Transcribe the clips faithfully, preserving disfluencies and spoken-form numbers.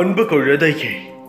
அன்பு குழந்தையே,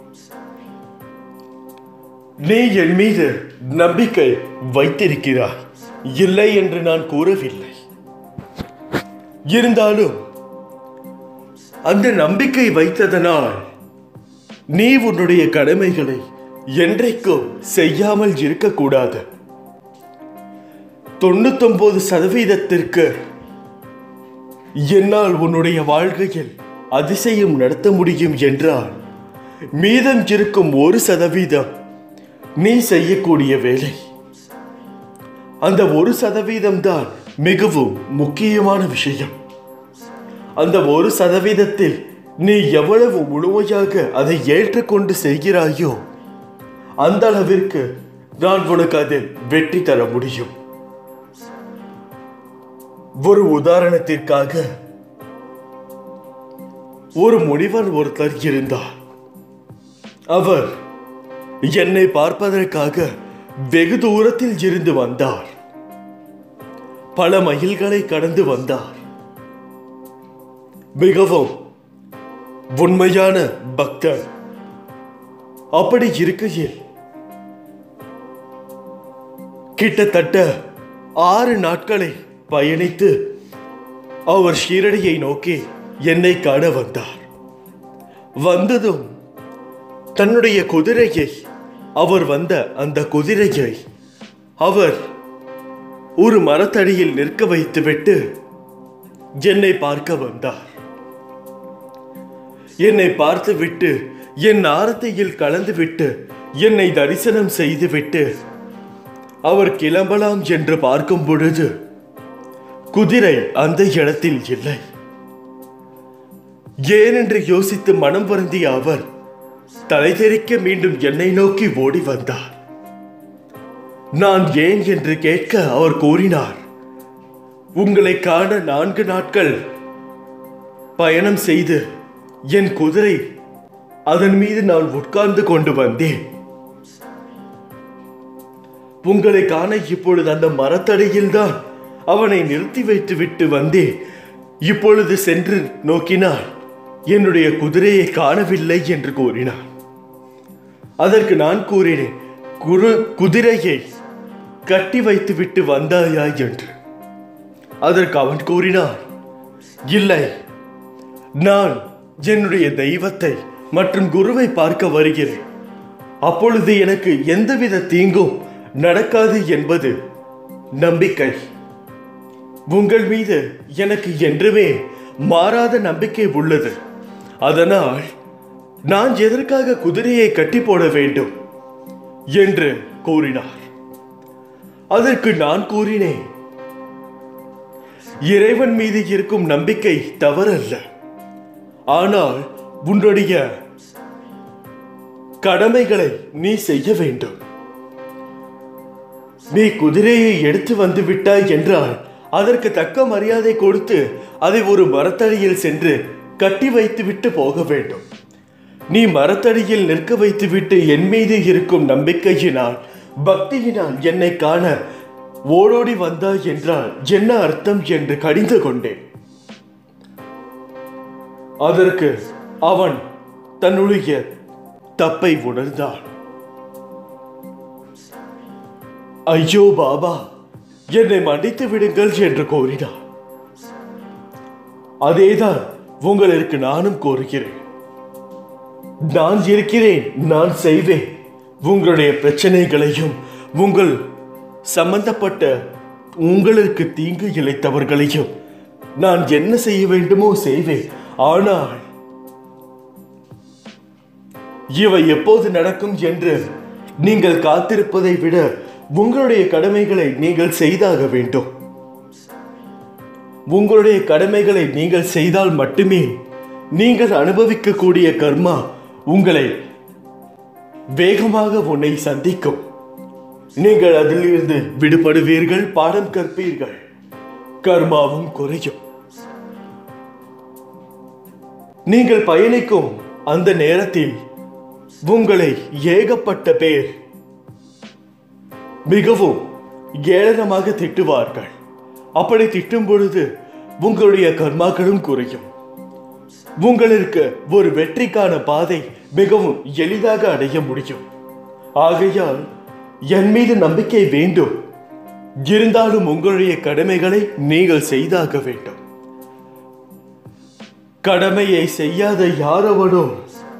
நீ என் மீது நம்பிக்கை வைத்திருக்கிறாய். இல்லை என்று நான் கூறவில்லை. இருந்தாலும் அந்த நம்பிக்கை வைத்ததனால் நீ உன்னுடைய கடமைகளை என்றைக்கும் செய்யாமல் இருக்கக்கூடாது. தொண்ணூத்தி ஒன்பது சதவீதத்திற்கு என்னால் உன்னுடைய வாழ்க்கையில் அதிசயம் நடத்த முடியும் என்றால், மீதம் இருக்கும் ஒரு சதவீதம் நீ செய்யக்கூடிய வேலை. அந்த ஒரு சதவீதம் தான் மிகவும் முக்கியமான விஷயம். அந்த ஒரு சதவீதத்தில் நீ எவ்வளவு முழுமையாக அதை ஏற்றுக்கொண்டு செய்கிறாயோ அந்த அளவிற்கு நான் உனக்கு அதில் வெற்றி தர முடியும். ஒரு உதாரணத்திற்காக, ஒரு முனிவர் ஒருத்தர் இருந்தார். அவர் என்னை பார்ப்பதற்காக வெகு தூரத்தில் இருந்து வந்தார். பல மைல்களை கடந்து வந்தார். மிகவும் உண்மையான பக்தர். அப்படி இருக்கையில் கிட்டத்தட்ட ஆறு நாட்களை பயணித்து அவர் ஷீரடியை நோக்கி என்னை காண வந்தார். வந்ததும் தன்னுடைய குதிரையை, அவர் வந்த அந்த குதிரையை அவர் ஒரு மரத்தடியில் நிற்க வைத்துவிட்டு என்னை பார்க்க வந்தார். என்னை பார்த்துவிட்டு என் ஆரத்தியில் கலந்துவிட்டு என்னை தரிசனம் செய்துவிட்டு அவர் கிளம்பலாம் என்று பார்க்கும் பொழுது குதிரை அந்த இடத்தில் இல்லை. ஏனென்று யோசித்து மனம் வருந்திய அவர் தலை தெறிக்க மீண்டும் என்னை நோக்கி ஓடி வந்தார். நான் ஏன் என்று கேட்க அவர் கூறினார், உங்களை காண நான்கு நாட்கள் பயணம் செய்து என் குதிரை அதன் மீது நான் உட்கார்ந்து கொண்டு வந்தேன். உங்களை காண இப்பொழுது அந்த மரத்தடியில் தான் அவனை நிறுத்தி வைத்து விட்டு வந்தேன். இப்பொழுது சென்று நோக்கினார், என்னுடைய குதிரையை காணவில்லை என்று கூறினார். அதற்கு நான் கூறினேன், குரு குதிரையை கட்டி வைத்து விட்டு வந்தாயா என்று. அதற்கு அவன் கூறினார், இல்லை, நான் என்னுடைய தெய்வத்தை மற்றும் குருவை பார்க்க வருகிறேன். அப்பொழுது எனக்கு எந்தவித தீங்கும் நடக்காது என்பது நம்பிக்கை. உங்கள் மீது எனக்கு என்றுமே மாறாத நம்பிக்கை உள்ளது. அதனால் நான் எதற்காக குதிரையை கட்டி போட வேண்டும் என்று கூறினார். அதற்கு நான் கூறினேன், இறைவன் மீது இருக்கும் நம்பிக்கை தவறல்ல. ஆனால் உன்னுடைய கடமைகளை நீ செய்ய வேண்டும். நீ குதிரையை எடுத்து வந்து விட்டாய் என்றால் அதற்கு தக்க மரியாதை கொடுத்து அதை ஒரு மரத்தடியில் சென்று கட்டி வைத்து விட்டு போக வேண்டும். நீ மரத்தடியில் நிற்க வைத்து விட்டு என் மீது இருக்கும் நம்பிக்கையினால், பக்தியினால் என்னை காண ஓடோடி வந்தாய் என்றால் என்ன அர்த்தம் என்று கடிந்து கொண்டேன். அதற்கு அவன் தன்னுடைய தப்பை உணர்ந்தான். ஐயோ பாபா, என்னை மன்னித்து விடுங்கள் என்று கோரினார். அதேதான் உங்களுக்கு நானும் கோருகிறேன். நான் இருக்கிறேன், நான் செய்வேன். உங்களுடைய பிரச்சனைகளையும் உங்கள் சம்பந்தப்பட்ட உங்களுக்கு தீங்கு இழைத்தவர்களையும் நான் என்ன செய்ய வேண்டுமோ செய்வேன். ஆனால் இவை எப்போது நடக்கும் என்று நீங்கள் காத்திருப்பதை விட உங்களுடைய கடமைகளை நீங்கள் செய்தாக வேண்டும். உங்களுடைய கடமைகளை நீங்கள் செய்தால் மட்டுமே நீங்கள் அனுபவிக்கக்கூடிய கர்மா உங்களை வேகமாக உன்னை சந்திக்கும். நீங்கள் அதிலிருந்து விடுபடுவீர்கள், பாடம் கற்பீர்கள், கர்மாவும் குறையும். நீங்கள் பயணிக்கும் அந்த நேரத்தில் உங்களை ஏகப்பட்ட பேர் மிகவும் ஏளனமாக திட்டுவார்கள். அப்படி திட்டும் பொழுது உங்களுடைய கர்மாக்களும் குறையும். உங்களுக்கு ஒரு வெற்றிக்கான பாதை மிகவும் எளிதாக அடைய முடியும். ஆகையால் என் மீது நம்பிக்கை வேண்டும். இருந்தாலும் உங்களுடைய கடமைகளை நீங்கள் செய்தாக வேண்டும். கடமையை செய்யாத யாரவனும்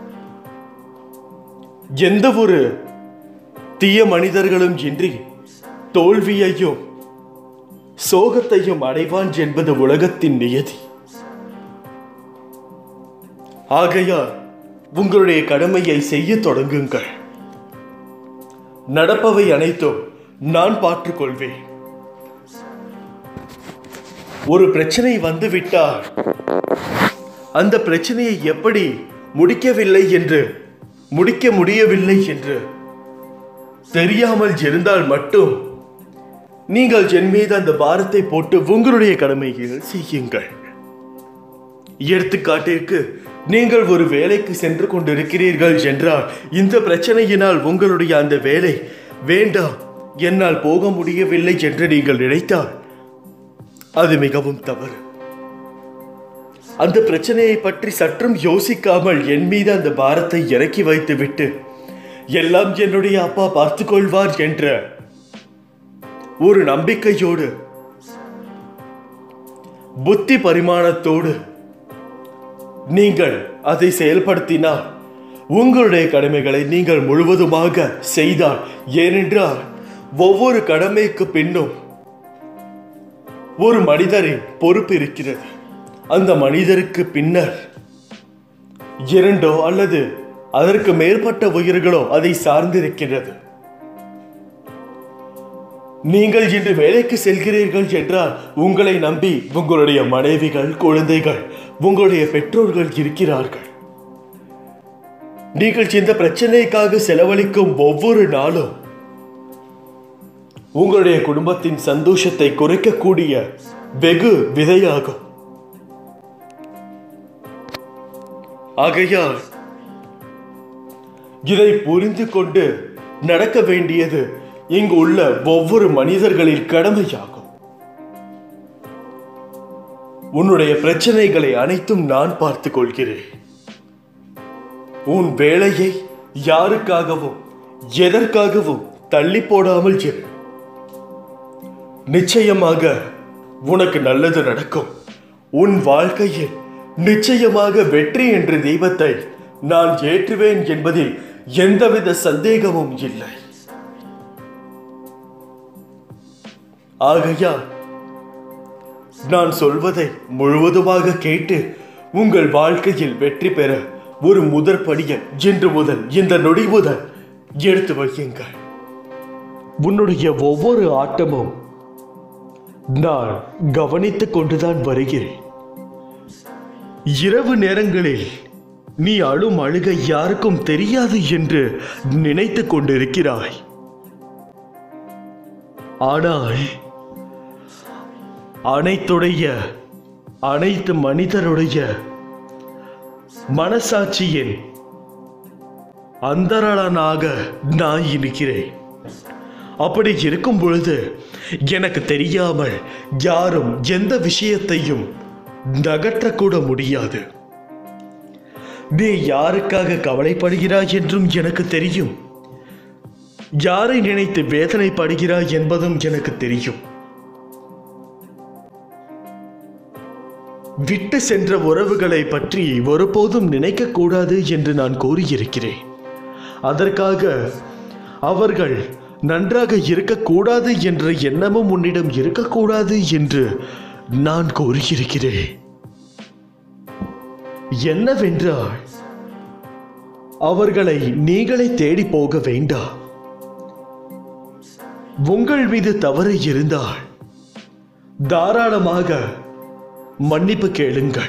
எந்த ஒரு தீய மனிதர்களும் இன்றி தோல்வியையும் சோகத்தையும் அடைவான் என்பது உலகத்தின் நியதி. ஆகையால் உங்களுடைய கடமையை செய்ய தொடங்குங்கள். நடப்பவை அனைத்தும் நான் பார்த்துக் கொள்வேன். ஒரு பிரச்சனை வந்துவிட்டால் அந்த பிரச்சனையை எப்படி முடிக்கவில்லை என்று முடிக்க முடியவில்லை என்று தெரியாமல் இருந்தால் மட்டும் நீங்கள் என் மீது அந்த பாரத்தை போட்டு உங்களுடைய கடமையை செய்யுங்கள். எடுத்துக்காட்டிற்கு, நீங்கள் ஒரு வேலைக்கு சென்று கொண்டிருக்கிறீர்கள் என்றால் இந்த பிரச்சனையினால் உங்களுடைய அந்த வேலை வேண்டாம், என்னால் போக முடியவில்லை என்று நீங்கள் நினைத்தால் அது மிகவும் தவறு. அந்த பிரச்சனையை பற்றி சற்றும் யோசிக்காமல் என் மீது அந்த பாரத்தை இறக்கி வைத்துவிட்டு எல்லாம் என்னுடைய அப்பா பார்த்துக் கொள்வார் என்ற ஒரு நம்பிக்கையோடு புத்தி பரிமாணத்தோடு நீங்கள் அதை செயல்படுத்தினால் உங்களுடைய கடமைகளை நீங்கள் முழுவதுமாக செய்தால், ஏனென்றால் ஒவ்வொரு கடமைக்கு பின்னும் ஒரு மனிதரின் பொறுப்பு இருக்கிறது. அந்த மனிதருக்கு பின்னர் இரண்டோ அல்லது அதற்கு மேற்பட்ட உயிர்களோ அதை சார்ந்திருக்கிறது. நீங்கள் இன்று வேலைக்கு செல்கிறீர்கள் என்றால் உங்களை நம்பி உங்களுடைய மனைவிகள், குழந்தைகள், உங்களுடைய பெற்றோர்கள் இருக்கிறார்கள். நீங்கள் இந்த பிரச்சனைக்காக செலவழிக்கும் ஒவ்வொரு நாளும் உங்களுடைய குடும்பத்தின் சந்தோஷத்தை குறைக்கக்கூடிய வெகு விதையாகும். ஆகையால் இதை புரிந்து கொண்டு நடக்க வேண்டியது இங்கு உள்ள ஒவ்வொரு மனிதர்களின் கடமையாகும். உன்னுடைய பிரச்சனைகளை அனைத்தும் நான் பார்த்துக் கொள்கிறேன். உன் வேலையை யாருக்காகவும் எதற்காகவும் தள்ளி போடாமல் இரு. நிச்சயமாக உனக்கு நல்லது நடக்கும். உன் வாழ்க்கையில் நிச்சயமாக வெற்றி என்ற தெய்வத்தை நான் ஏற்றுவேன் என்பதில் எந்தவித சந்தேகமும் இல்லை. ஆகையால் நான் சொல்வதை முழுவதுமாக கேட்டு உங்கள் வாழ்க்கையில் வெற்றி பெற ஒரு முதற் படியை இன்று முதல், இந்த நொடி முதல் எடுத்து வையுங்கள். உன்னுடைய ஒவ்வொரு ஆட்டமும் நான் கவனித்துக் கொண்டுதான் வருகிறேன். இரவு நேரங்களில் நீ அழும் அழுகை யாருக்கும் தெரியாது என்று நினைத்துக் கொண்டிருக்கிறாய். ஆனால் அனைத்துடைய அனைத்து மனிதருடைய மனசாட்சியின் அந்தரனாக நான் இருக்கிறேன். அப்படி இருக்கும் பொழுது எனக்கு தெரியாமல் யாரும் எந்த விஷயத்தையும் நகற்றக்கூட முடியாது. நீ யாருக்காக கவலைப்படுகிறாய் என்றும் எனக்கு தெரியும். யாரை நினைத்து வேதனைப்படுகிறாய் என்பதும் எனக்கு தெரியும். விட்டு சென்ற உறவுகளை பற்றி ஒருபோதும் நினைக்க கூடாது என்று நான் கூறியிருக்கிறேன். அதற்காக அவர்கள் நன்றாக இருக்கக்கூடாது என்ற எண்ணமும் உன்னிடம் இருக்கக்கூடாது என்று நான் கூறியிருக்கிறேன். என்னவென்றால் அவர்களை நீங்களே தேடி போக வேண்டாம். உங்கள் மீது தவறு இருந்தால் தாராளமாக மன்னிப்பு கேளுங்கள்.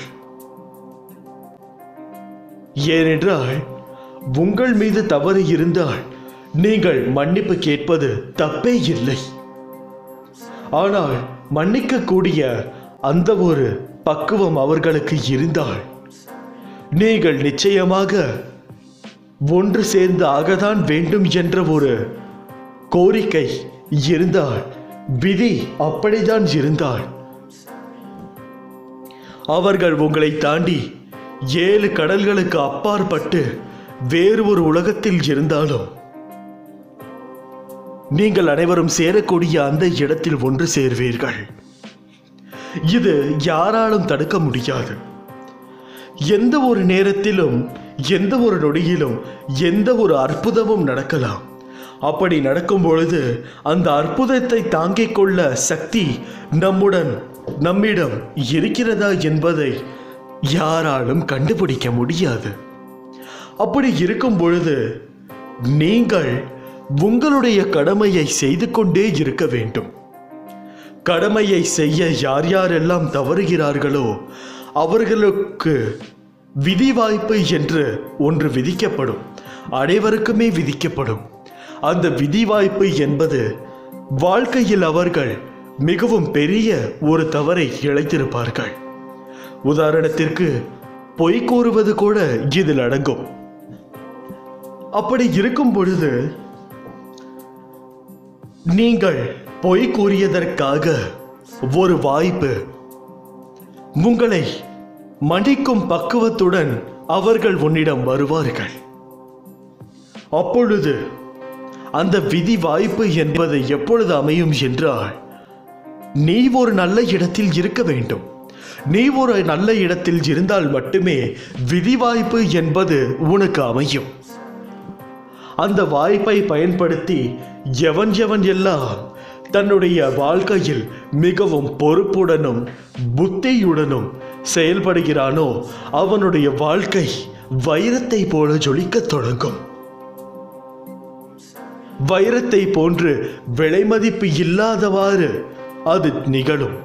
ஏனென்றால் உங்கள் மீது தவறு இருந்தால் நீங்கள் மன்னிப்பு கேட்பது தப்பே இல்லை. ஆனால் மன்னிக்கக்கூடிய அந்த ஒரு பக்குவம் அவர்களுக்கு இருந்தால் நீங்கள் நிச்சயமாக ஒன்று சேர்ந்து ஆகத்தான் வேண்டும் என்ற ஒரு கோரிக்கை இருந்தால், விதி அப்படிதான் இருந்தால் அவர்கள் உங்களை தாண்டி ஏழு கடல்களுக்கு அப்பாற்பட்டு வேறு ஒரு உலகத்தில் இருந்தாலும் நீங்கள் அனைவரும் சேரக்கூடிய அந்த இடத்தில் ஒன்று சேர்வீர்கள். இது யாராலும் தடுக்க முடியாது. எந்த ஒரு நேரத்திலும் எந்த ஒரு நொடியிலும் எந்த ஒரு அற்புதமும் நடக்கலாம். அப்படி நடக்கும் பொழுது அந்த அற்புதத்தை தாங்கிக் கொள்ள சக்தி நம்முடன் நம்மிடம் இருக்கிறதா என்பதை யாராலும் கண்டுபிடிக்க முடியாது. அப்படி இருக்கும் பொழுது நீங்கள் உங்களுடைய கடமையை செய்து கொண்டே இருக்க வேண்டும். கடமையை செய்ய யார் யாரெல்லாம் தவறுகிறார்களோ அவர்களுக்கு விதி வாய்ப்பு என்று ஒன்று விதிக்கப்படும். அனைவருக்குமே விதிக்கப்படும். அந்த விதி வாய்ப்பு என்பது வாழ்க்கையில் அவர்கள் மிகவும் பெரிய ஒரு தவறை இழைத்திருப்பார்கள். உதாரணத்திற்கு பொய் கூறுவது கூட இதில் அடங்கும். அப்படி இருக்கும் பொழுது நீங்கள் பொய் கூறியதற்காக ஒரு வாய்ப்பு உங்களை மன்னிக்கும் பக்குவத்துடன் அவர்கள் உன்னிடம் வருவார்கள். அப்பொழுது அந்த விதி வாய்ப்பு என்பது எப்பொழுது அமையும் என்றால், நீ ஒரு நல்ல இடத்தில் இருக்க வேண்டும். நீ ஒரு நல்ல இடத்தில் இருந்தால் மட்டுமே விதி வாய்ப்பு என்பது உனக்கு அமையும். அந்த வாய்ப்பை பயன்படுத்தி எவன் எவன் எல்லாம் தன்னுடைய வாழ்க்கையில் மிகவும் பொறுப்புடனும் புத்தியுடனும் செயல்படுகிறானோ அவனுடைய வாழ்க்கை வைரத்தை போல ஜொலிக்கத் தொடங்கும். வைரத்தை போன்று விலை மதிப்பு இல்லாதவாறு அது நிகழும்.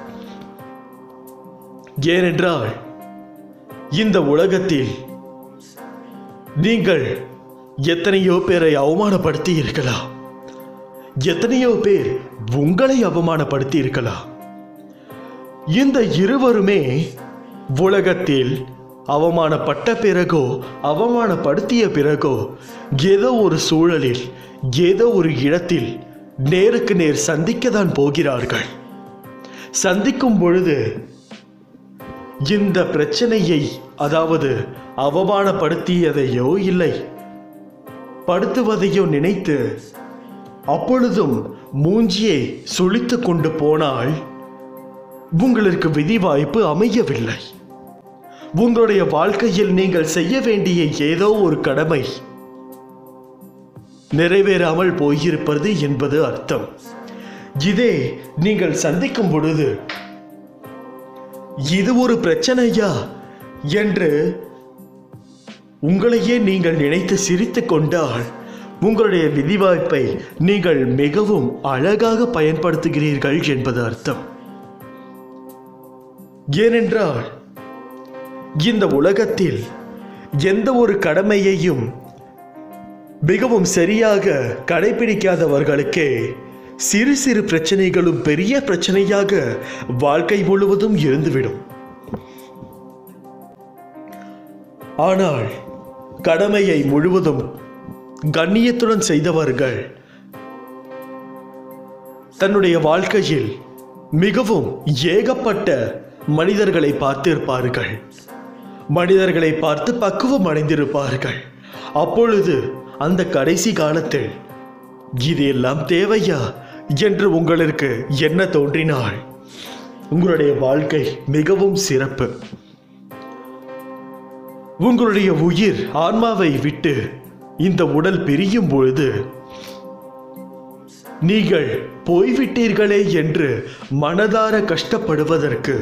ஏனென்றால் இந்த உலகத்தில் நீங்கள் எத்தனையோ பேரை அவமானப்படுத்தி இருக்கலாம். எத்தனையோ பேர் உங்களை அவமானப்படுத்தி இருக்கலாம். இந்த இருவருமே உலகத்தில் அவமானப்பட்ட பிறகோ அவமானப்படுத்திய பிறகோ ஏதோ ஒரு சூழலில் ஏதோ ஒரு இடத்தில் நேருக்கு நேர் சந்திக்கத்தான் போகிறார்கள். சந்திக்கும் பொழுது இந்த பிரச்சனையை, அதாவது அவமானப்படுத்தியதையோ இல்லை படுத்துவதையோ நினைத்து அப்பொழுதும் மூஞ்சியை சுளித்து கொண்டு போனால் உங்களுக்கு விதி வாய்ப்பு அமையவில்லை. உங்களுடைய வாழ்க்கையில் நீங்கள் செய்ய வேண்டிய ஏதோ ஒரு கடமை நிறைவேறாமல் போயிருப்பது என்பது அர்த்தம். இதே நீங்கள் சந்திக்கும் பொழுது இது ஒரு பிரச்சனையா என்று உங்களையே நீங்கள் நினைத்து சிரித்து கொண்டால் உங்களுடைய விதி வாய்ப்பை நீங்கள் மிகவும் அழகாக பயன்படுத்துகிறீர்கள் என்பது அர்த்தம். ஏனென்றால் இந்த உலகத்தில் எந்த ஒரு கடமையையும் மிகவும் சரியாக கடைபிடிக்காதவர்களுக்கே சிறு சிறு பிரச்சனைகளும் பெரிய பிரச்சனையாக வாழ்க்கை முழுவதும் இருந்துவிடும். ஆனால் கடமையை முழுவதும் கண்ணியத்துடன் செய்தவர்கள் தன்னுடைய வாழ்க்கையில் மிகவும் ஏகப்பட்ட மனிதர்களை பார்த்திருப்பார்கள். மனிதர்களை பார்த்து பக்குவம் அடைந்திருப்பார்கள். அப்பொழுது அந்த கடைசி காலத்தில் இது எல்லாம் தேவையா என்று உங்களுக்கு என்ன தோன்றினால் உங்களுடைய வாழ்க்கை மிகவும் சிறப்பு. உங்களுடைய உயிர் ஆன்மாவை விட்டு இந்த உடல் பிரியும் பொழுது நீங்கள் போய்விட்டீர்களே என்று மனதார கஷ்டப்படுவதற்கு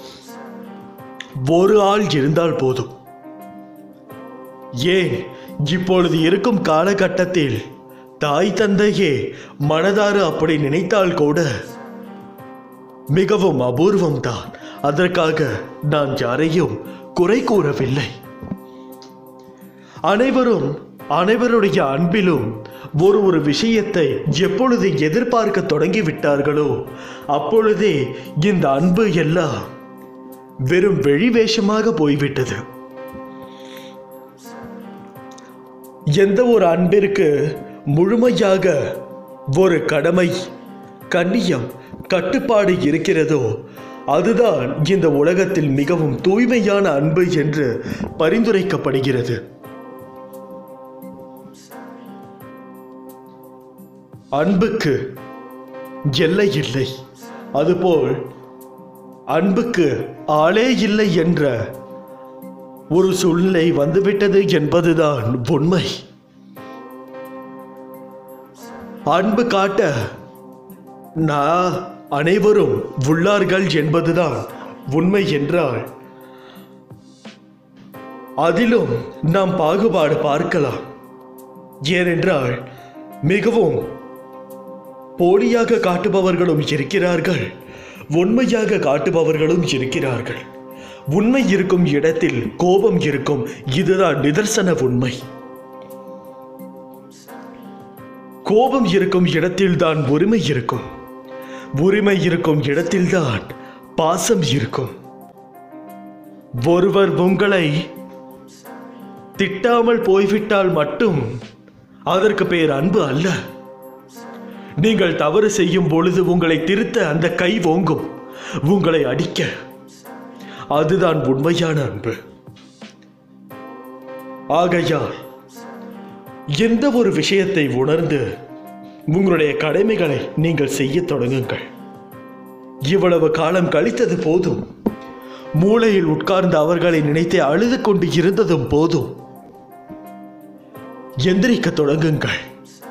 ஒரு ஆள் இருந்தால் போதும். ஏன் இப்பொழுது இருக்கும் காலகட்டத்தில் தாய் தந்தையே மனதார அப்படி நினைத்தால் கூட மிகவும் அபூர்வம்தான். அதற்காக நான் யாரையும் குறை கூறவில்லை. அனைவரும் அனைவருடைய அன்பிலும் ஒரு ஒரு விஷயத்தை எப்பொழுது எதிர்பார்க்க தொடங்கிவிட்டார்களோ அப்பொழுதே இந்த அன்பு எல்லாம் வெறும் வெளிவேஷமாக போய்விட்டது. எந்த ஒரு அன்பிற்கு முழுமையாக ஒரு கடமை, கண்ணியம், கட்டுப்பாடு இருக்கிறதோ அதுதான் இந்த உலகத்தில் மிகவும் தூய்மையான அன்பு என்று பரிந்துரைக்கப்படுகிறது. அன்புக்கு எல்லை இல்லை, அதுபோல் அன்புக்கு ஆளே இல்லை என்ற ஒரு சூழ்நிலை வந்துவிட்டது என்பதுதான் உண்மை. அன்பு காட்ட நான் அனைவரும் உள்ளார்கள் என்பதுதான் உண்மை என்றால் அதிலும் நாம் பாகுபாடு பார்க்கலாம். ஏனென்றால் மிகவும் போலியாக காட்டுபவர்களும் இருக்கிறார்கள், உண்மையாக காட்டுபவர்களும் இருக்கிறார்கள். உண்மை இருக்கும் இடத்தில் கோபம் இருக்கும், இதுதான் நிதர்சன உண்மை. கோபம் இருக்கும் இடத்தில்தான் உரிமை இருக்கும், உரிமை இருக்கும் இடத்தில்தான் பாசம் இருக்கும். ஒருவர் உங்களை திட்டாமல் போய்விட்டால் மட்டும் அதற்கு பெயர் அன்பு அல்ல. நீங்கள் தவறு செய்யும் பொழுது உங்களை திருத்த அந்த கை ஓங்கும், உங்களை அடிக்க. அதுதான் உண்மையான அன்பு. ஆகையால் எந்த ஒரு விஷயத்தை உணர்ந்து உங்களுடைய கடமைகளை நீங்கள் செய்ய தொடங்குங்கள். இவ்வளவு காலம் கழித்தது போதும். மூளையில் உட்கார்ந்த அவர்களை நினைத்து அழுது கொண்டு இருந்ததும் போதும். எந்திரிக்க தொடங்குங்கள்.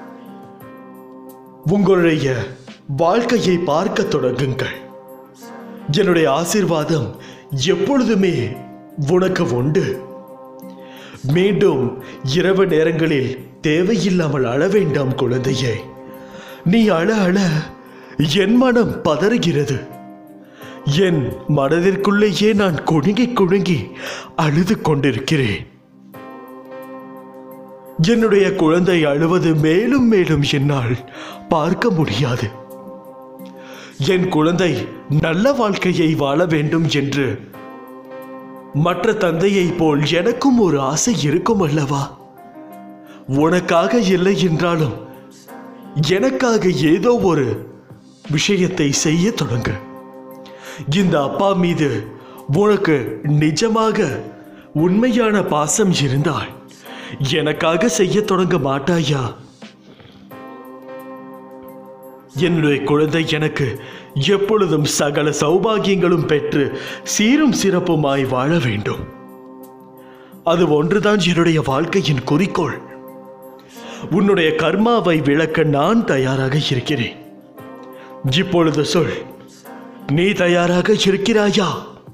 உங்களுடைய வாழ்க்கையை பார்க்க தொடங்குங்கள். என்னுடைய ஆசீர்வாதம் எப்பொழுதுமே உனக்கு உண்டு. மீண்டும் இரவு நேரங்களில் தேவையில்லாமல் அழ வேண்டாம் குழந்தையே. நீ அழ அழ என் மனம் பதறுகிறது. என் மனதிற்குள்ளேயே நான் குழுங்கி குழுங்கி அழுது கொண்டிருக்கிறேன். என்னுடைய குழந்தை அழுவது மேலும் மேலும் என்னால் பார்க்க முடியாது. என் குழந்தை நல்ல வாழ்க்கையை வாழ வேண்டும் என்று மற்ற தந்தையை போல் எனக்கும் ஒரு ஆசை இருக்கும் அல்லவா? உனக்காக இல்லை என்றாலும் எனக்காக ஏதோ ஒரு விஷயத்தை செய்ய தொடங்கு. இந்த அப்பா மீது உனக்கு நிஜமாக உண்மையான பாசம் இருந்தால் எனக்காக செய்ய தொடங்க மாட்டாயா? என்னுடைய குழந்தை எனக்கு எப்பொழுதும் சகல சௌபாகியங்களும் பெற்று சீரும் சிறப்புமாய் வாழ வேண்டும். அது ஒன்றுதான் என்னுடைய வாழ்க்கையின் குறிக்கோள். உன்னுடைய கர்மாவை விளக்க நான் தயாராக இருக்கிறேன். இப்பொழுது சொல், நீ தயாராக இருக்கிறாயா?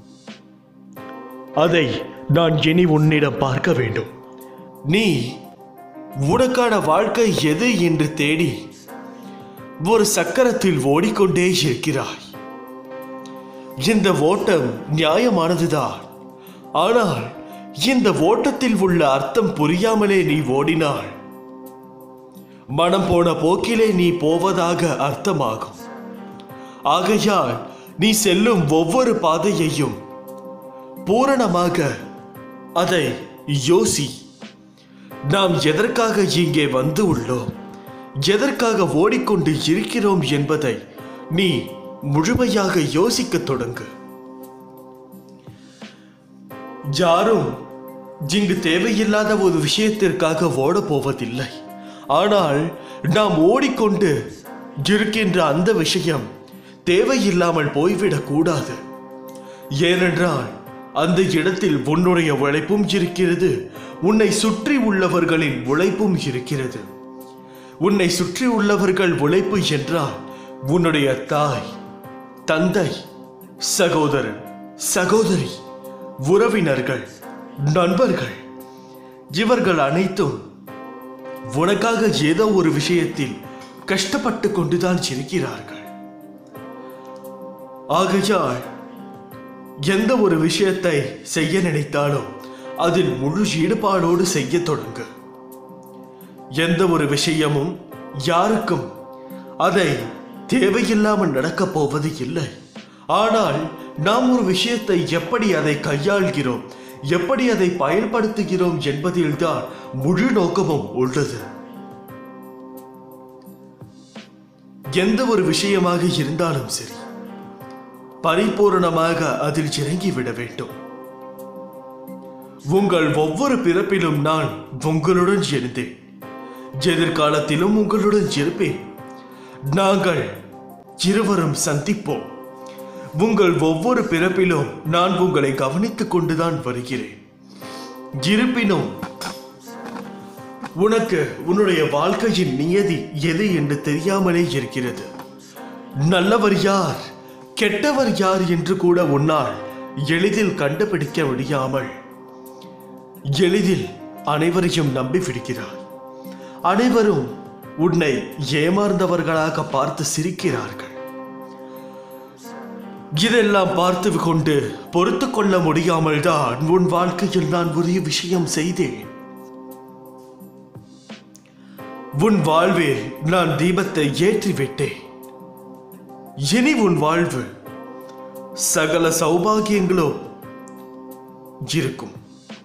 அதை நான் இனி உன்னிடம் பார்க்க வேண்டும். நீ உனக்கான வாழ்க்கை எது என்று தேடி ஒரு சக்கரத்தில் ஓடிக்கொண்டே இருக்கிறாய். இந்த ஓட்டம் நியாயமானதுதான். ஆனால் இந்த ஓட்டத்தில் உள்ள அர்த்தம் புரியாமலே நீ ஓடினாள் மனம் போன போக்கிலே நீ போவதாக அர்த்தமாகும். ஆகையால் நீ செல்லும் ஒவ்வொரு பாதையையும் பூரணமாக அதை யோசி. நாம் எதற்காக இங்கே வந்து உள்ளோம், எதற்காக ஓடிக்கொண்டு இருக்கிறோம் என்பதை நீ முழுமையாக யோசிக்க தொடங்கு. யாரும் இங்கு தேவையில்லாத ஒரு விஷயத்திற்காக ஓட போவதில்லை. ஆனால் நாம் ஓடிக்கொண்டு இருக்கின்ற அந்த விஷயம் தேவையில்லாமல் போய்விடக் கூடாது. ஏனென்றால் அந்த இடத்தில் உன்னுடைய உழைப்பும் இருக்கிறது, உன்னை சுற்றி உள்ளவர்களின் உழைப்பும் இருக்கிறது. உன்னை சுற்றி உள்ளவர்கள் உழைப்பு என்றால் உன்னுடைய தாய், தந்தை, சகோதரன், சகோதரி, உறவினர்கள், நண்பர்கள், இவர்கள் அனைத்தும் உனக்காக ஏதோ ஒரு விஷயத்தில் கஷ்டப்பட்டு கொண்டுதான் இருக்கிறார்கள். ஆகையால் எந்த ஒரு விஷயத்தை செய்ய நினைத்தாலும் அதில் முழு ஈடுபாடோடு செய்ய தொடங்கு. எந்த ஒரு விஷயமும் யாருக்கும் அதை தேவையில்லாமல் நடக்கப் போவது இல்லை. ஆனால் நாம் ஒரு விஷயத்தை எப்படி அதை கையாள்கிறோம், எப்படி அதை பயன்படுத்துகிறோம் என்பதில்தான் முழு நோக்கமும் உள்ளது. எந்த ஒரு விஷயமாக இருந்தாலும் சரி, பரிபூரணமாக அதில் இறங்கிவிட வேண்டும். உங்கள் ஒவ்வொரு பிறப்பிலும் நான் உங்களுடன் இருந்தேன், எதிர்காலத்திலும் உங்களுடன் இருப்பேன். நாங்கள் இருவரும் சந்திப்போம். உங்கள் ஒவ்வொரு பிறப்பிலும் நான் உங்களை கவனித்துக் கொண்டுதான் வருகிறேன். இருப்பினும் உனக்கு உன்னுடைய வாழ்க்கையின் நியதி எது என்று தெரியாமலே இருக்கிறது. நல்லவர் யார், கெட்டவர் யார் என்று கூட உன்னால் எளிதில் கண்டுபிடிக்க முடியாமல் எளிதில் அனைவரையும் நம்பி விடுகிறார். அனைவரும் உன்னை ஏமாந்தவர்களாக பார்த்து சிரிக்கிறார்கள். இதெல்லாம் பார்த்து கொண்டு பொறுத்து கொள்ள முடியாமல் தான் உன் வாழ்க்கையில் நான் ஒரு விஷயம் செய்தேன். உன் வாழ்வில் நான் தீபத்தை ஏற்றிவிட்டேன். இனி உன் வாழ்வு சகல சௌபாகியங்களும் இருக்கும்.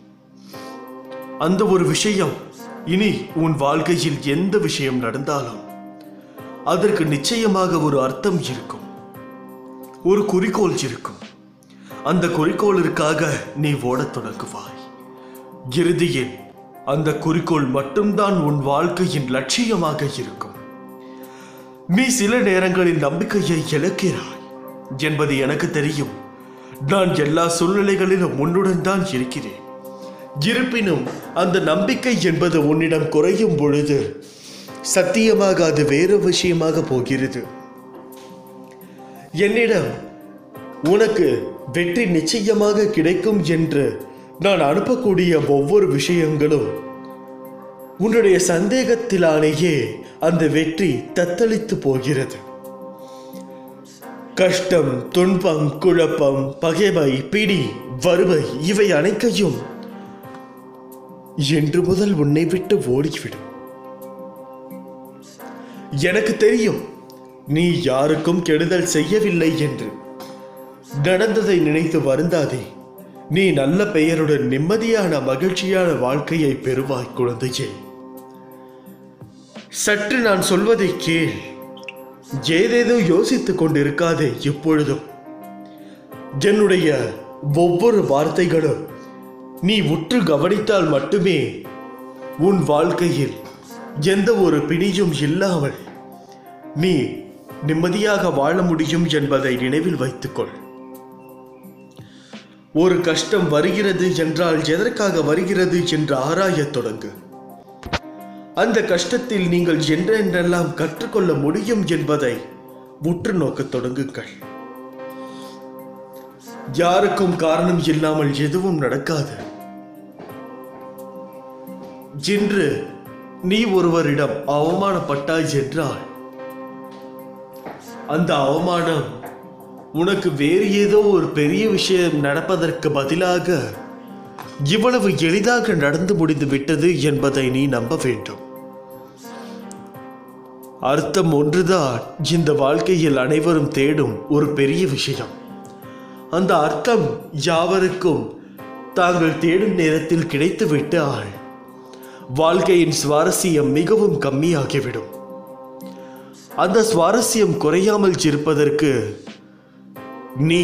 அந்த ஒரு விஷயம், இனி உன் வாழ்க்கையில் எந்த விஷயம் நடந்தாலும் அதற்கு நிச்சயமாக ஒரு அர்த்தம் இருக்கும், ஒரு குறிக்கோள் இருக்கும். அந்த குறிக்கோளிற்காக நீ ஓடத் தொடங்குவாய். இறுதியில் அந்த குறிக்கோள் மட்டும்தான் உன் வாழ்க்கையின் லட்சியமாக இருக்கும். நீ சில நேரங்களில் நம்பிக்கையை இழக்கிறாய் என்பது எனக்கு தெரியும். நான் எல்லா சூழ்நிலைகளிலும் உன்னுடன் தான் இருக்கிறேன். இருப்பினும் அந்த நம்பிக்கை என்பது உன்னிடம் குறையும் பொழுது சத்தியமாக அது வேறு விஷயமாக போகிறது. என்னிடம் உனக்கு வெற்றி நிச்சயமாக கிடைக்கும் என்று நான் அனுப்பக்கூடிய ஒவ்வொரு விஷயங்களும் உன்னுடைய சந்தேகத்திலாலேயே அந்த வெற்றி தத்தளித்து போகிறது. கஷ்டம், துன்பம், குழப்பம், பகைமை, பிடி, வறுமை இவை அனைத்தையும் என்று முதல் உன்னை விட்டு ஓடிவிடும். எனக்கு தெரியும் நீ யாருக்கும் கெடுதல் செய்யவில்லை என்று. நடந்ததை நினைத்து வருந்தாதே. நீ நல்ல பெயருடன் நிம்மதியான மகிழ்ச்சியான வாழ்க்கையை பெறுவாய் குழந்தையே. சற்று நான் சொல்வதை கேள். ஏதேதோ யோசித்துக் கொண்டிருக்காதே. இப்பொழுதும் என்னுடைய ஒவ்வொரு வார்த்தைகளும் நீ உற்று கவனித்தால் மட்டுமே உன் வாழ்க்கையில் எந்த ஒரு பிணியும் இல்லாமல் நீ நிம்மதியாக வாழ முடியும் என்பதை நினைவில் வைத்துக்கொள். ஒரு கஷ்டம் வருகிறது என்றால் எதற்காக வருகிறது என்று ஆராயத் தொடங்கு. அந்த கஷ்டத்தில் நீங்கள் என்றென்றெல்லாம் கற்றுக்கொள்ள முடியும் என்பதை உற்று நோக்கத் தொடங்குங்கள். யாருக்கும் காரணம் இல்லாமல் எதுவும் நடக்காது. இன்று நீ ஒருவரிடம் அவமானப்பட்டாய் என்றால் அந்த அவமானம் உனக்கு வேறு ஏதோ ஒரு பெரிய விஷயம் நடப்பதற்கு பதிலாக இவ்வளவு எளிதாக நடந்து முடிந்து விட்டது என்பதை நீ நம்ப வேண்டும். அர்த்தம் ஒன்றுதான் இந்த வாழ்க்கையில் அனைவரும் தேடும் ஒரு பெரிய விஷயம். அந்த அர்த்தம் யாவருக்கும் தாங்கள் தேடும் நேரத்தில் கிடைத்துவிட்டால் வாழ்க்கையின் சுவாரஸ்யம் மிகவும் கம்மியாகிவிடும். அந்த சுவாரஸ்யம் குறையாமல் இருப்பதற்கு நீ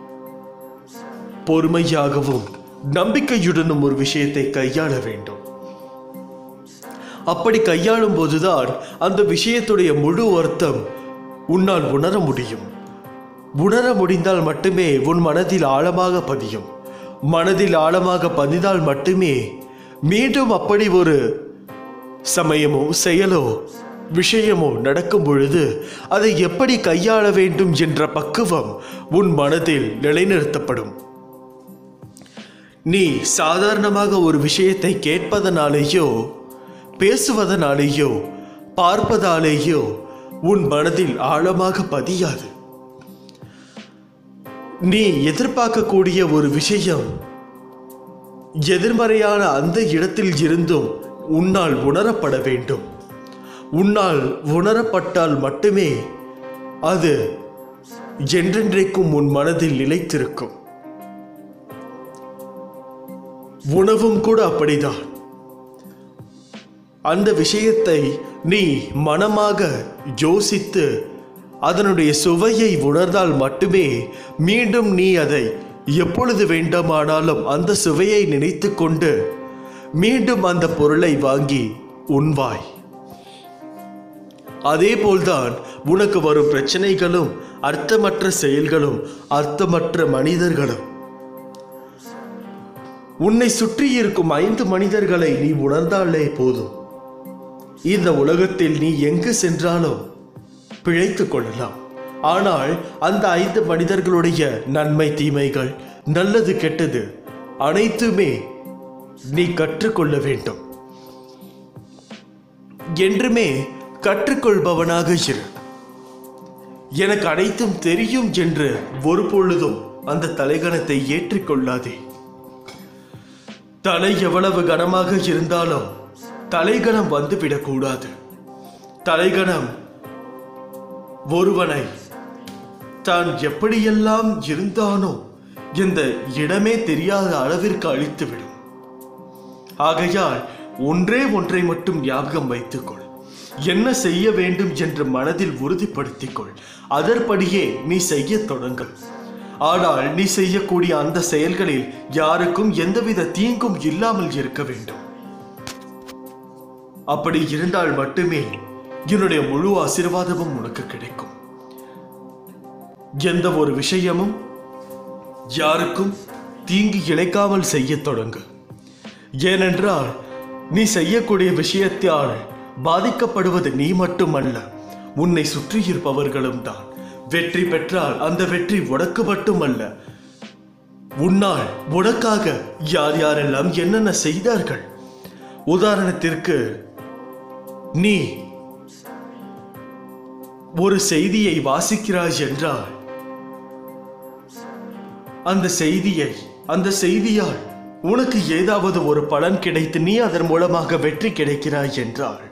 பொறுமையாகவும் நம்பிக்கையுடனும் ஒரு விஷயத்தை கையாள வேண்டும். அப்படி கையாளும் போதுதான் அந்த விஷயத்துடைய முழு அர்த்தம் உன்னால் உணர முடியும். உணர முடிந்தால் மட்டுமே உன் மனதில் ஆழமாக பதியும். மனதில் ஆழமாக பதிந்தால் மட்டுமே மீண்டும் அப்படி ஒரு சமயமோ செயலோ விஷயமோ நடக்கும் பொழுது அதை எப்படி கையாள வேண்டும் என்ற பக்குவம் உன் மனதில் நிலைநிறுத்தப்படும். நீ சாதாரணமாக ஒரு விஷயத்தை கேட்பதனாலேயோ பேசுவதனாலேயோ பார்ப்பதாலேயோ உன் மனதில் ஆழமாக பதியாது. நீ எதிர்பார்க்கக்கூடிய ஒரு விஷயம் எதிர்மறையான அந்த இடத்தில் இருந்தும் உன்னால் உணரப்பட வேண்டும். உன்னால் உணரப்பட்டால் மட்டுமே அது என்றென்றைக்கும் உன் மனதில் நிலைத்திருக்கும். உணவும் கூட அப்படிதான். அந்த விஷயத்தை நீ மனமாக யோசித்து அதனுடைய சுவையை உணர்ந்தால் மட்டுமே மீண்டும் நீ அதை எப்பொழுது வேண்டுமானாலும் அந்த சுவையை நினைத்து கொண்டு மீண்டும் அந்த பொருளை வாங்கி உண்பாய். அதே போல்தான் உனக்கு வரும் பிரச்சனைகளும் அர்த்தமற்ற செயல்களும் அர்த்தமற்ற மனிதர்களும். உன்னை சுற்றி இருக்கும் ஐந்து மனிதர்களை நீ உணர்ந்தாலே போதும், இந்த உலகத்தில் நீ எங்கு சென்றாலும் பிழைத்துக் கொள்ளலாம். ஆனால் அந்த ஐந்து மனிதர்களுடைய நன்மை தீமைகள், நல்லது கெட்டது அனைத்துமே நீ கற்றுக்கொள்ள வேண்டும். என்றுமே கற்றுக்கொள்பவனாக இரு. எனக்கு அனைத்தும் தெரியும் என்று ஒரு பொழுதும் அந்த தலைகணத்தை ஏற்றிக்கொள்ளாதே. தலை எவ்வளவு கனமாக இருந்தாலும் தலைகணம் வந்துவிடக்கூடாது. தலைகணம் ஒருவனை தான் எப்படியெல்லாம் இருந்தானோ இந்த இடமே தெரியாத அளவிற்கு அழித்துவிடும். ஆகையால் ஒன்றே ஒன்றை மட்டும் ஞாபகம் வைத்துக்கொள். என்ன செய்ய வேண்டும் என்று மனதில் உறுதிப்படுத்திக் கொள். அதன்படியே நீ செய்ய தொடங்கு. ஆனால் நீ செய்யக்கூடிய அந்த செயல்களில் யாருக்கும் எந்தவித தீங்கும் இல்லாமல் இருக்க வேண்டும். அப்படி இருந்தால் மட்டுமே என்னுடைய முழு ஆசீர்வாதமும் உனக்கு கிடைக்கும். எந்த ஒரு விஷயமும் யாருக்கும் தீங்கு இழைக்காமல் செய்ய தொடங்கு. ஏனென்றால் நீ செய்யக்கூடிய விஷயத்தால் பாதிக்கப்படுவது நீ மட்டுமல்ல, உன்னை சுற்றி இருப்பவர்களும் தான். வெற்றி பெற்றால் அந்த வெற்றி உனக்கு மட்டுமல்ல, உன்னால் உனக்காக யார் யாரெல்லாம் என்னென்ன செய்தார்கள். உதாரணத்திற்கு நீ ஒரு செய்தியை வாசிக்கிறாய் என்றால் அந்த செய்தியை அந்த செய்தியால் உனக்கு ஏதாவது ஒரு பலன் கிடைத்து நீ அதன் மூலமாக வெற்றி கிடைக்கிறாய் என்றால்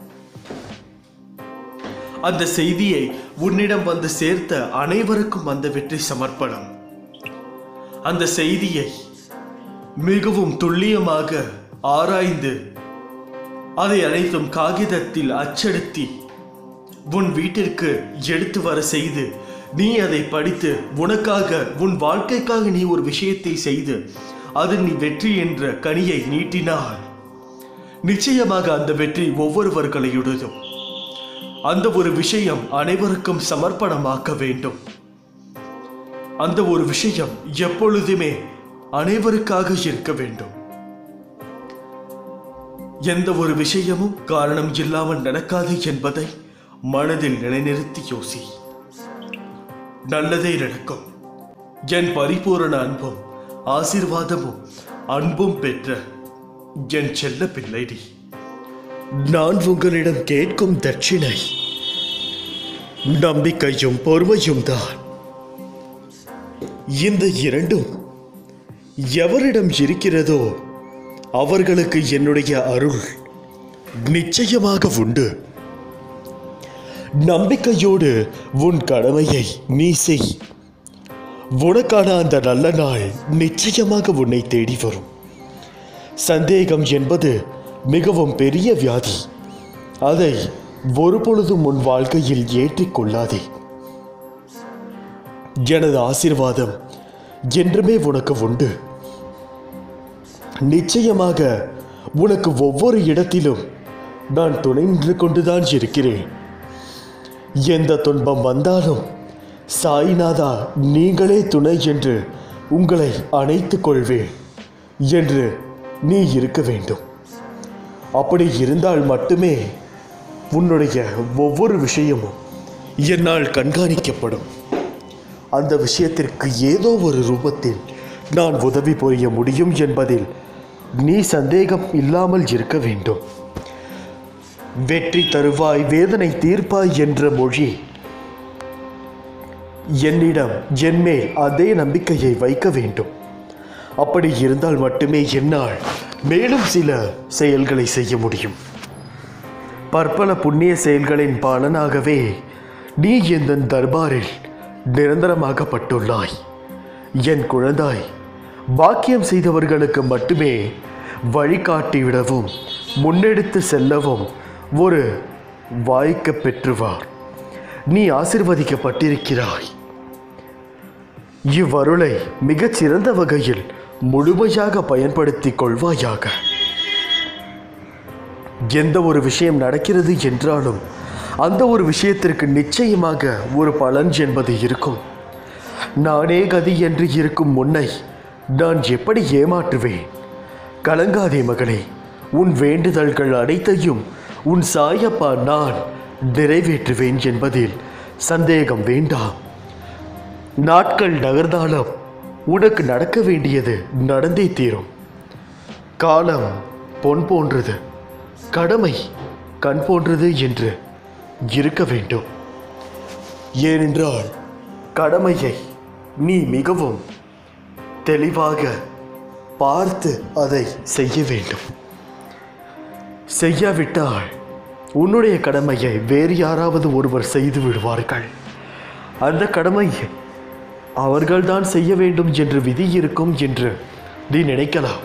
அந்த செய்தியை உன்னிடம் வந்து சேர்த்த அனைவருக்கும் அந்த வெற்றி சமர்ப்பணம். அந்த செய்தியை மிகவும் துல்லியமாக ஆராய்ந்து அதை அனைத்தும் காகிதத்தில் அச்சடித்து உன் வீட்டிற்கு எடுத்து வர செய்து நீ அதை படித்து உனக்காக உன் வாழ்க்கைக்காக நீ ஒரு விஷயத்தை செய்து அது நீ வெற்றி என்ற கனியை நீட்டினால் நிச்சயமாக அந்த வெற்றி ஒவ்வொருவர்களையுடையும். அந்த ஒரு விஷயம் அனைவருக்கும் சமர்ப்பணமாக்க வேண்டும். அந்த ஒரு விஷயம் எப்பொழுதுமே அனைவருக்காக இருக்க வேண்டும். எந்த ஒரு விஷயமும் காரணம் இல்லாமல் நடக்காது என்பதை மனதில் நிலைநிறுத்தி யோசி. நல்லதே நடக்கும். என் பரிபூரண அன்பும் ஆசீர்வாதமும் அன்பும் பெற்ற என் செல்ல பிள்ளைடி, நான் உங்களிடம் கேட்கும் தட்சிணை நம்பிக்கையும் பொறுமையும் தான். இந்த இரண்டும் எவரிடம் இருக்கிறதோ அவர்களுக்கு என்னுடைய அருள் நிச்சயமாக உண்டு. நம்பிக்கையோடு உன் கடமையை நீ செய். உனக்கான அந்த நல்ல நாள் நிச்சயமாக உன்னை தேடி வரும். சந்தேகம் என்பது மிகவும் பெரிய வியாதி. அதை ஒருபொழுதும் உன் வாழ்க்கையில் ஏற்றிக்கொள்ளாதே. எனது ஆசீர்வாதம் என்றுமே உனக்கு உண்டு. நிச்சயமாக உனக்கு ஒவ்வொரு இடத்திலும் நான் துணை நின்று கொண்டுதான் இருக்கிறேன். எந்த துன்பம் வந்தாலும் சாய்நாதா நீங்களே துணை என்று உங்களை அணைத்துக் கொள்வேன் என்று நீ இருக்க வேண்டும். அப்படி இருந்தால் மட்டுமே உன்னுடைய ஒவ்வொரு விஷயமும் என்னால் கண்காணிக்கப்படும். அந்த விஷயத்திற்கு ஏதோ ஒரு ரூபத்தில் நான் உதவி புரிய முடியும் என்பதில் நீ சந்தேகம் இல்லாமல் இருக்க வேண்டும். வெற்றி தருவாய், வேதனை தீர்ப்பாய் என்ற மொழி என்னிடம் என்மேல் அதே நம்பிக்கையை வைக்க வேண்டும். அப்படி இருந்தால் மட்டுமே என்னால் மேலும் சில செயல்களை செய்ய முடியும். பற்பல புண்ணிய செயல்களின் பலனாகவே நீ என் தர்பாரில் நிரந்தரமாகப்பட்டுள்ளாய். என் குழந்தாய், பாக்கியம் செய்தவர்களுக்கு மட்டுமே வழிகாட்டிவிடவும் முன்னெடுத்து செல்லவும் ஒரு வாய்க்க பெற்றுவார். நீ ஆசீர்வதிக்கப்பட்டிருக்கிறாய். இவ்வருளை மிகச் சிறந்த வகையில் முழுமையாக பயன்படுத்திக் கொள்வாயாக. எந்த ஒரு விஷயம் நடக்கிறது என்றாலும் அந்த ஒரு விஷயத்திற்கு நிச்சயமாக ஒரு பலன் என்பது இருக்கும். நானே கதி என்று இருக்கும் முன்னை நான் எப்படி ஏமாற்றுவேன்? கலங்காதே மகளே, உன் வேண்டுதல்கள் அனைத்தையும் உன் சாயப்பா நான் நிறைவேற்றுவேன் என்பதில் சந்தேகம் வேண்டாம். நாட்கள் நகர்ந்தாலும் உனக்கு நடக்க வேண்டியது நடந்தே தீரும். காலம் பொன் போன்றது, கடமை கண் போன்றது என்று இருக்க வேண்டும். ஏனென்றால் கடமையை நீ மிகவும் தெளிவாக பார்த்து அதை செய்ய வேண்டும். செய்யாவிட்டால் உன்னுடைய கடமையை வேறு யாராவது ஒருவர் செய்து விடுவார்கள். அந்த கடமையை அவர்கள்தான் செய்ய வேண்டும் என்று விதி இருக்கும் என்று நீ நினைக்கலாம்.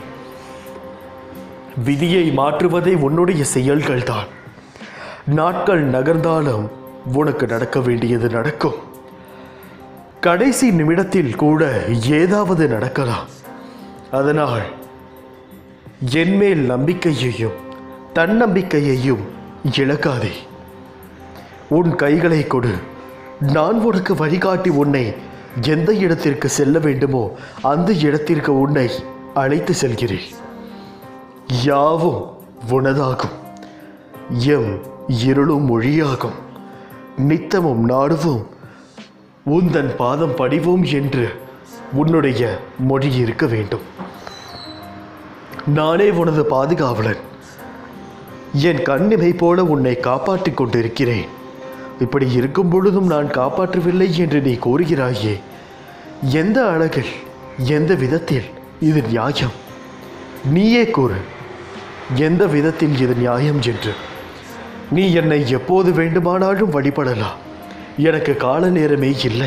விதியை மாற்றுவதே உன்னுடைய செயல்கள்தான். நாட்கள் நகர்ந்தாலும் உனக்கு நடக்க வேண்டியது நடக்கும். கடைசி நிமிடத்தில் கூட ஏதாவது நடக்கலாம். அதனால் என்மேல் நம்பிக்கையையும் தன்னம்பிக்கையையும் இழக்காதே. உன் கைகளை கொடு, நான் உனக்கு வழிகாட்டி உன்னை எந்த இடத்திற்கு செல்ல வேண்டுமோ அந்த இடத்திற்கு உன்னை அழைத்து செல்கிறேன். யாவும் உனதாகும், எம் இருளும் மொழியாகும். நித்தமும் நாடுவோம், உந்தன் பாதம் படிவோம் என்று உன்னுடைய மொழி இருக்க வேண்டும். நானே உனது பாதுகாவலன். என் கண்ணிமை போல உன்னை காப்பாற்றிக் கொண்டிருக்கிறேன். இப்படி இருக்கும் பொழுதும் நான் காப்பாற்றவில்லை என்று நீ கூறுகிறாயே, எந்த அழகில் எந்த விதத்தில் இது நியாயம்? நீயே கூறு, எந்த விதத்தில் இது நியாயம் என்று. நீ என்னை எப்போது வேண்டுமானாலும் வழிபடலாம், எனக்கு கால நேரமே இல்லை.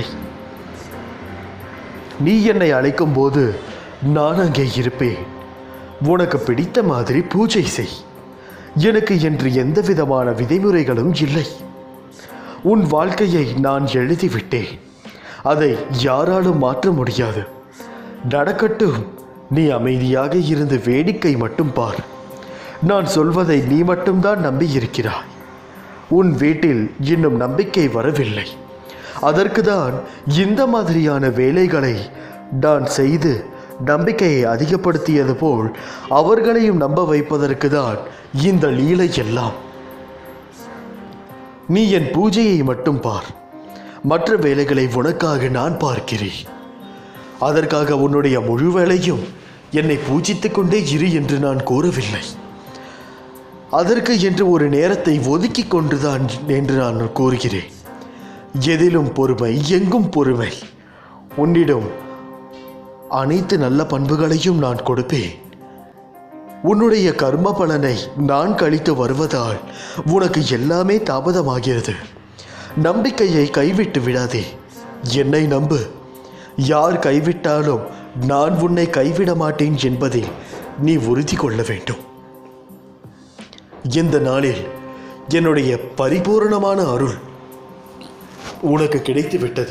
நீ என்னை அழைக்கும் போது நான் அங்கே இருப்பேன். உனக்கு பிடித்த மாதிரி பூஜை செய். எனக்கு என்று எந்த விதமான விதிமுறைகளும் இல்லை. உன் வாழ்க்கையை நான் எழுதிவிட்டேன், அதை யாராலும் மாற்ற முடியாது. நடக்கட்டும், நீ அமைதியாக இருந்து வேடிக்கை மட்டும் பார். நான் சொல்வதை நீ மட்டும்தான் நம்பியிருக்கிறாய். உன் வீட்டில் இன்னும் நம்பிக்கை வரவில்லை. அதற்கு தான் இந்த மாதிரியான வேலைகளை நான் செய்து நம்பிக்கையை அதிகப்படுத்தியது போல் அவர்களையும் நம்ப வைப்பதற்கு தான் இந்த லீலை எல்லாம். நீ என் பூஜையை மட்டும் பார், மற்ற வேலைகளை உனக்காக நான் பார்க்கிறேன். அதற்காக உன்னுடைய முழு வேளையும் என்னை பூஜித்துக் கொண்டே இரு என்று நான் கூறவில்லை. அதற்கு என்று ஒரு நேரத்தை ஒதுக்கி கொண்டுதான் என்று நான் கூறுகிறேன். எதிலும் பொறுமை, எங்கும் பொறுமை. உன்னிடம் அனைத்து நல்ல பண்புகளையும் நான் கொடுப்பேன். உன்னுடைய கர்ம பலனை நான் கழித்து வருவதால் உனக்கு எல்லாமே தாமதமாகிறது. நம்பிக்கையை கைவிட்டு விடாதே, என்னை நம்பு. யார் கைவிட்டாலும் நான் உன்னை கைவிட மாட்டேன் என்பதை நீ உறுதி கொள்ள வேண்டும். இந்த நாளில் என்னுடைய பரிபூரணமான அருள் உனக்கு கிடைத்து விட்டது.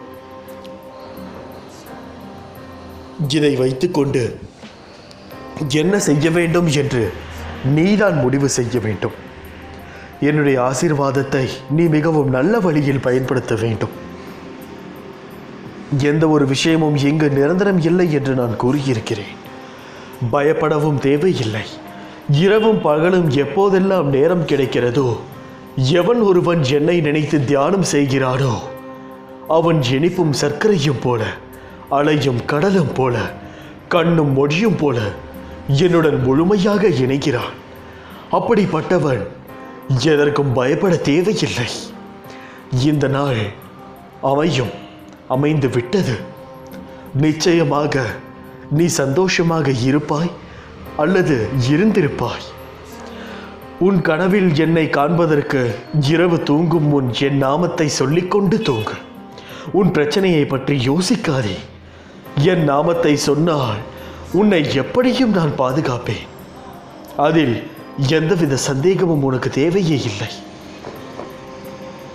இதை வைத்துக்கொண்டு என்ன செய்ய வேண்டும் என்று நீதான் முடிவு செய்ய வேண்டும். என்னுடைய ஆசீர்வாதத்தை நீ மிகவும் நல்ல வழியில் பயன்படுத்த வேண்டும். எந்த ஒரு விஷயமும் இங்கு நிரந்தரம் இல்லை என்று நான் கூறியிருக்கிறேன். பயப்படவும் தேவையில்லை. இரவும் பகலும் எப்போதெல்லாம் நேரம் கிடைக்கிறதோ, எவன் ஒருவன் என்னை நினைத்து தியானம் செய்கிறானோ அவன் இனிப்பும் சர்க்கரையும் போல, அலையும் கடலும் போல, கண்ணும் மொழியும் போல என்னுடன் முழுமையாக இணைகிறான். அப்படிப்பட்டவன் எதற்கும் பயப்பட தேவையில்லை. இந்த நாள் அமையும், அமைந்து விட்டது. நிச்சயமாக நீ சந்தோஷமாக இருப்பாய் அல்லது இருந்திருப்பாய். உன் கனவில் என்னை காண்பதற்கு இரவு தூங்கும் முன் என் நாமத்தை சொல்லிக்கொண்டு தூங்கு. உன் பிரச்சனையை பற்றி யோசிக்காதே. என் நாமத்தை சொன்னால் உன்னை எப்படியும் நான் பாதுகாப்பேன். அதில் எந்தவித சந்தேகமும் உனக்கு தேவையே இல்லை.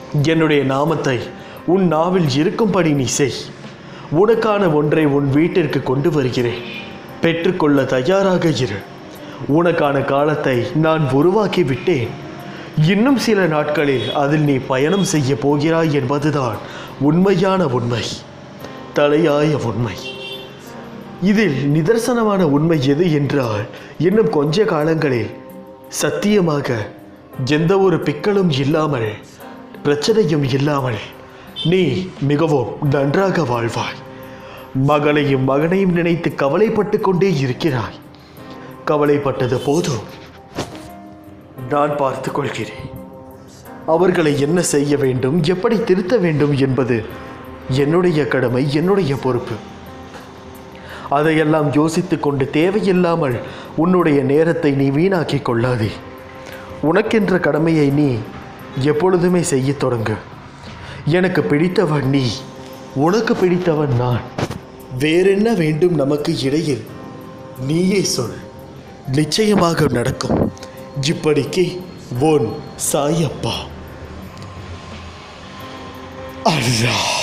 என்னுடைய நாமத்தை உன் நாவில் இருக்கும்படி நீ செய். உனக்கான ஒன்றை உன் வீட்டிற்கு கொண்டு வருகிறேன். பெற்றுக்கொள்ள தயாராக இரு. உனக்கான காலத்தை நான் உருவாக்கி விட்டேன். இன்னும் சில நாட்களில் அதில் நீ பயணம் செய்ய போகிறாய் என்பதுதான் உண்மையான உண்மை, தலையாய உண்மை. இதில் நிதர்சனமான உண்மை எது என்றால், இன்னும் கொஞ்ச காலங்களில் சத்தியமாக எந்த ஒரு பிக்கலும் இல்லாமல், பிரச்சனையும் இல்லாமல் நீ மிகவும் நன்றாக வாழ்வாய். மகளையும் மகனையும் நினைத்து கவலைப்பட்டு கொண்டே இருக்கிறாய். கவலைப்பட்டது போதும், நான் பார்த்து கொள்கிறேன். அவர்களை என்ன செய்ய வேண்டும், எப்படி திருத்த வேண்டும் என்பது என்னுடைய கடமை, என்னுடைய பொறுப்பு. அதையெல்லாம் யோசித்து கொண்டு தேவையில்லாமல் உன்னுடைய நேரத்தை நீ வீணாக்கி கொள்ளாதே. உனக்கென்ற கடமையை நீ எப்பொழுதுமே செய்ய தொடங்கு. எனக்கு பிடித்தவன் நீ, உனக்கு பிடித்தவன் நான். வேறென்ன வேண்டும் நமக்கு இடையில்? நீயே சொல், நிச்சயமாக நடக்கும். இப்படிக்கு உன் சாயப்பா. அல்லாஹ்.